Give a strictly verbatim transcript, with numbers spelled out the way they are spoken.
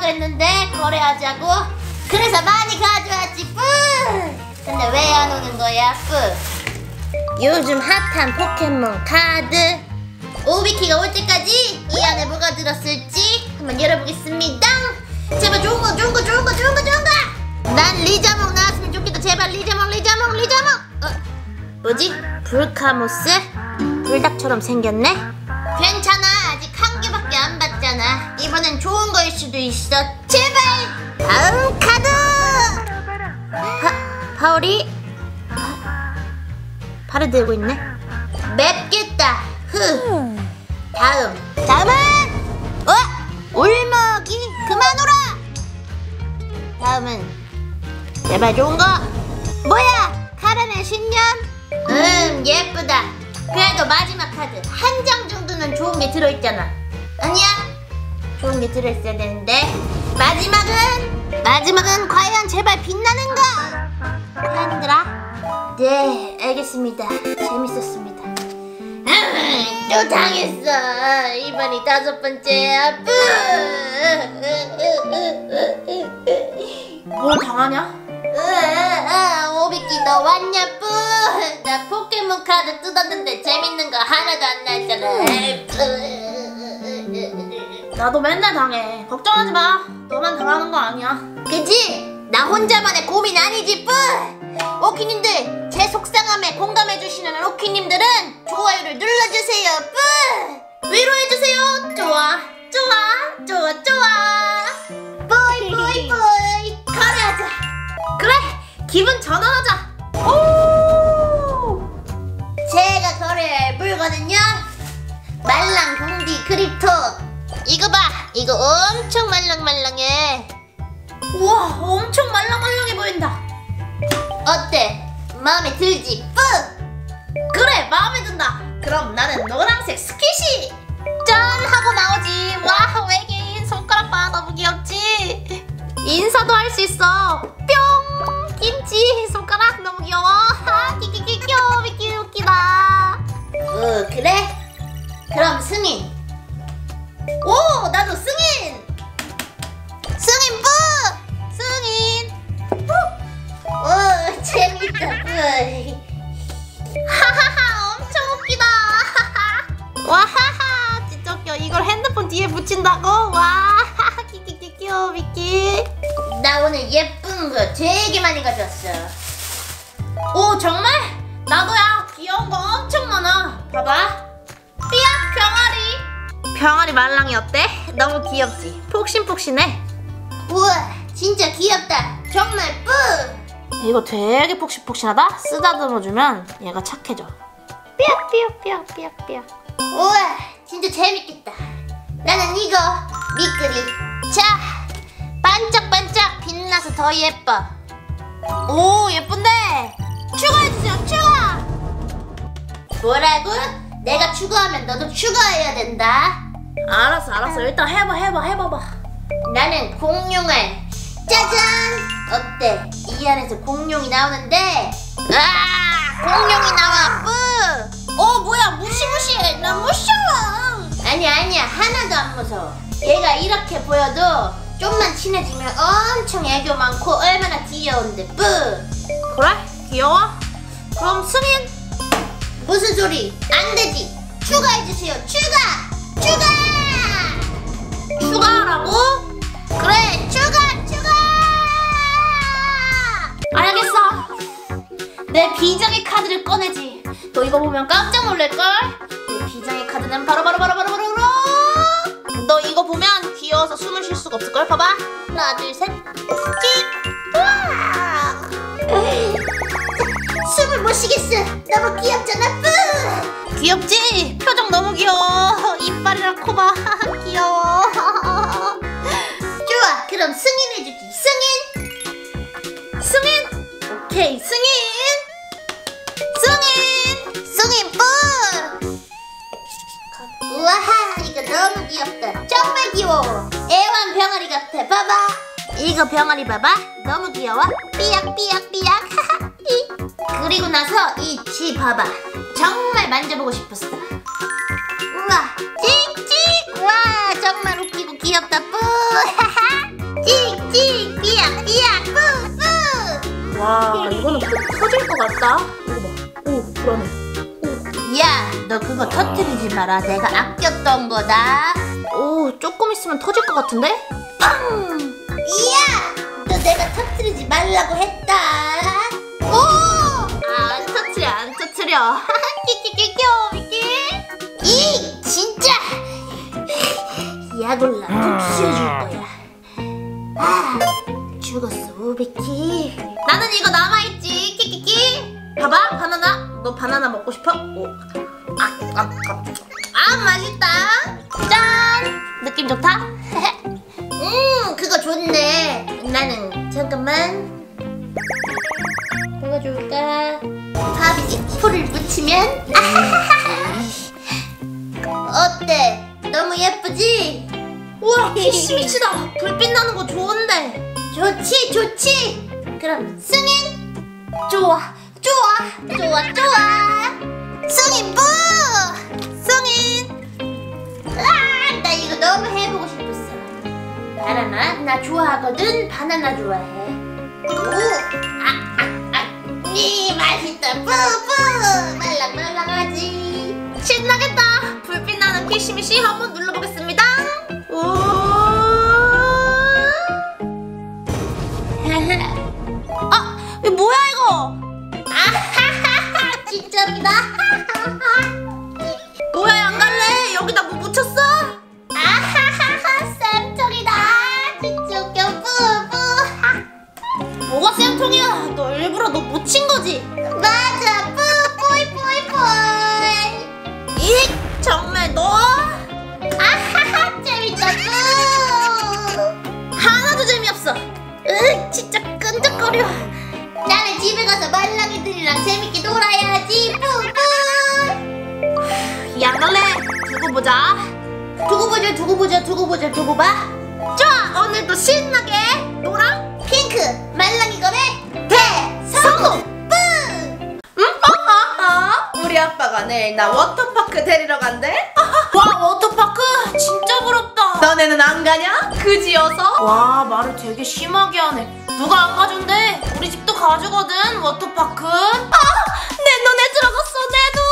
그랬는데 거래하자고. 그래서 많이 가져왔지 뿌. 근데 왜 안 오는 거야 뿌? 요즘 핫한 포켓몬 카드 오비키가 올 때까지 이 안에 뭐가 들었을지 한번 열어보겠습니다. 제발 좋은 거 좋은 거 좋은 거 좋은 거 좋은 거. 난 리자몽 나왔으면 좋겠다. 제발 리자몽 리자몽 리자몽. 어? 뭐지? 불카모스? 불닭처럼 생겼네? 괜찮아. 아직 한 개밖에 안 봤잖아. 이번엔 좋은 거일 수도 있어. 제발. 다음 카드. 파, 파오리? 팔을 들고 있네. 맵겠다. 흐. 다음. 다음은 어? 울먹이 그만 오라. 다음은 제발 좋은 거. 뭐야? 카라멜 신년? 음 예쁘다. 그래도 마지막 카드 한 장 정도는 좋은 게 들어있잖아. 아니야? 좋은 게 들어있어야 되는데. 마지막은 마지막은 과연 제발 빛나는 거. 하늘아? 네 알겠습니다. 재밌었습니다. 음, 또 당했어. 이번이 다섯 번째야. 뭘 당하냐? 오비키 너 왔냐 뿌. 나 포켓몬 카드 뜯었는데 재밌는 거 하나도 안 나왔잖아. 나도 맨날 당해. 걱정하지 마. 너만 당하는 거 아니야. 그치? 나 혼자만의 고민 아니지 뿌. 오키님들 제 속상함에 공감해주시는 오키님들은 좋아요를 눌러주세요 뿌. 위로해주세요. 좋아 좋아 좋아 좋아. 뿌이 뿌이 뿌이. 거래하자. 그래 기분 전환하자. 오! 제가 거래할 물건은요 말랑 공디 크립토. 이거 봐. 이거 엄청 말랑말랑해. 우와 엄청 말랑말랑해 보인다. 어때? 마음에 들지 뿌? 그래 마음에 든다. 그럼 나는 노란색 스키시. 짠 하고 나오지. 와 외계인 손가락 봐. 너무 귀엽지? 인사도 할 수 있어. 뿅 김치 손가락 너무 귀여워. 하 끼끼끼 귀여워. 끼 웃기다. 어 그래? 그럼 승인. 오 나도 승인. 승인 뿌! 승인. 오 재밌다 뿌. 하하하 엄청 웃기다. 와하하 진짜 웃겨. 이걸 핸드폰 뒤에 붙인다고? 와 끼끼끼 귀여워 미끼. 나 오늘 예쁜 거 되게 많이 가져왔어. 오 정말? 나도야. 귀여운 거 엄청 많아. 봐봐. 삐약 병아리. 병아리 말랑이 어때? 너무 귀엽지? 폭신폭신해. 우와 진짜 귀엽다. 정말 뿌. 이거 되게 폭신폭신하다. 쓰다듬어주면 얘가 착해져. 삐약 삐약 삐약 삐약 삐약. 우와 진짜 재밌겠다. 나는 이거 미끄리. 자 반짝반짝 빛나서 더 예뻐. 오 예쁜데. 추가해주세요. 추가. 뭐라고? 내가 추가하면 너도 추가해야 된다. 알았어 알았어. 일단 해봐 해봐 해봐봐. 나는 공룡알. 짜잔. 어때? 이 안에서 공룡이 나오는데. 아 공룡이 나와 뿌. 어 뭐야 무시무시해. 나 무서워. 아니야 아니야 하나도 안 무서워. 얘가 이렇게 보여도 좀만 친해지면 엄청 애교 많고 얼마나 귀여운데 뿌. 그래? 귀여워? 그럼 승인. 무슨 소리? 안 되지. 추가해주세요. 추가 추가. 추가하라고? 그래 추가 추가. 알겠어. 내 비장의 카드를 꺼내지. 너 이거 보면 깜짝 놀랄걸? 내 비장의 카드는 바로 바로 바로 바로 바로 바로. 너 이거 보면 귀여워서 숨을 쉴 수가 없을걸? 봐봐. 하나 둘 셋. 찍. 우와. 숨을 못 쉬겠어. 너무 귀엽잖아 뿌. 귀엽지? 표정 너무 귀여워. 이빨이랑 코봐. 귀여워. 좋아 그럼 승인해주지. 승인. 승인. 오케이 승인. 승인. 승인 뿌. 우와 이거 너무 귀엽다. 정말 귀여워. 애완 병아리 같아. 봐봐. 이거 병아리 봐봐. 너무 귀여워. 삐약삐약삐약. 그리고 나서 이 쥐 봐봐. 정말 만져보고 싶었어. 우와 찍찍. 우와 정말 웃기고 귀엽다 뿌. 터질 것 같다. 이거 봐. 오, 불안해. 야, 너 그거 터뜨리지 마라. 내가 아꼈던 거다. 오, 조금 있으면 터질 것 같은데? 빵! 이야! 너 내가 터뜨리지 말라고 했다. 오! 아, 안 터트려, 안 터트려. 끼끼끼 귀여워, 미끼. 이 진짜 약올라 복수해줄 거야. 아, 죽었어 우비키. 나는 이거 남아있지, 끼끼끼. 봐봐, 바나나. 너 바나나 먹고 싶어? 오. 아, 아, 아, 아, 맛있다. 짠! 느낌 좋다? 음, 그거 좋네. 나는 잠깐만. 뭐가 좋을까? 밥이지. 풀을 묻히면. 어때? 너무 예쁘지? 우와, 키시미치다. 불빛 나는 거 좋은데. 좋지, 좋지. 그럼 승인. 좋아, 좋아, 좋아, 좋아. 승인 부. 승인. 아, 나 이거 너무 해보고 싶었어. 바나나, 나 좋아하거든. 바나나 좋아해. 오, 아, 아, 아, 이 맛있다. 뿌뿌, 말랑말랑하지. 신나겠다. 불빛 나는 키시미시 한번 눌러보겠습니다. 오. 아, 이거 뭐야 이거? 아하하하, 진짜입니다. 뭐야, 안 갈래? 여기다 뭐 묻혔어? 아하하하, 쌤통이다. 진짜 웃겨. 뿌뿌. 뭐가 쌤통이야? 너 일부러 너 묻힌 거지? 맞아. 뿌뿌이 뿌이 뿌이. 이 정말 너 아하하, 재밌다. 뿌. 하나도 재미없어. 으, 진짜 끈적거려. 나는 집에 가서 말랑이들이랑 재밌게 놀아야지. 뿌뿌. 안 갈래. 두고 보자. 두고 보자, 두고 보자, 두고 보자, 두고 봐. 좋아, 오늘도 신나게 노랑 핑크 말랑이 검의 대성공. 뿌. 응? 어? 어? 우리 아빠가 내일 나 워터파크 데리러 간대? 와, 워터파크 진짜 부럽다. 너네는 안 가냐? 그지여서? 와, 말을 되게 심하게 하네. 누가 안 가준대? 우리 집도 가주거든, 워터파크. 아, 내 눈에 들어갔어, 내 눈.